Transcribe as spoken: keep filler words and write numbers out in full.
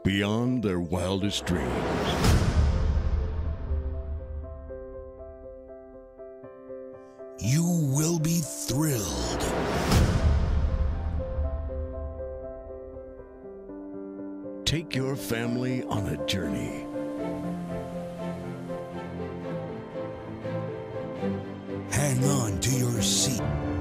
beyond their wildest dreams. You will be thrilled. Take your family on a journey. Hang on to your seat.